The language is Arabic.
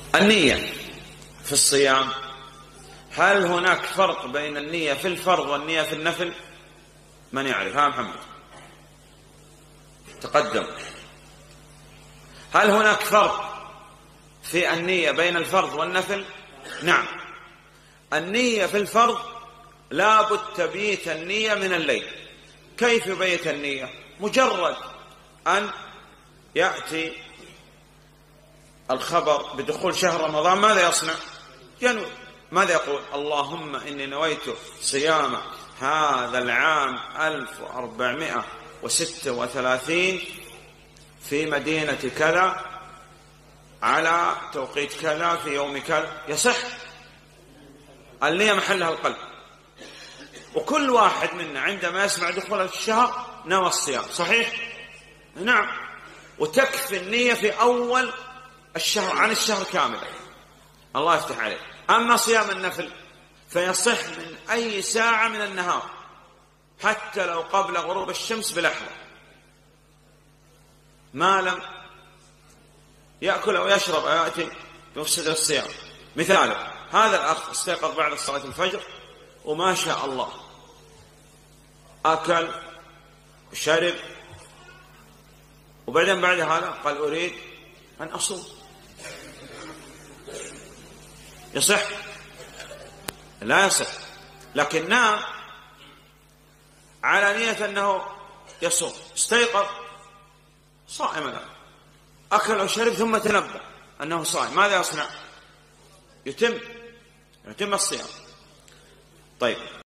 النية في الصيام، هل هناك فرق بين النية في الفرض والنية في النفل؟ من يعرف؟ ها محمد تقدم. هل هناك فرق في النية بين الفرض والنفل؟ نعم. النية في الفرض لابد تبييت النية من الليل. كيف يبيت النية؟ مجرد أن يأتي الخبر بدخول شهر رمضان ماذا يصنع؟ ينوي. ماذا يقول؟ اللهم إني نويت صيام هذا العام 1436 في مدينة كذا على توقيت كذا في يوم كذا. يصح. النية محلها القلب. وكل واحد منا عندما يسمع دخول الشهر نوى الصيام. صحيح؟ نعم. وتكفي النية في أول الشهر عن الشهر كاملا. الله يفتح عليك. أما صيام النفل فيصح من أي ساعة من النهار حتى لو قبل غروب الشمس بلحظة، ما لم يأكل أو يشرب أو يأتي بمفسد الصيام. مثاله هذا الأخ استيقظ بعد صلاة الفجر وما شاء الله أكل وشرب، وبعدين بعد هذا قال أريد أن أصوم. يصح؟ لا يصح. لكن نام على نية أنه يصوم، استيقظ صائم الآن، أكل وشرب ثم تنبه أنه صائم، ماذا يصنع؟ يتم الصيام. طيب.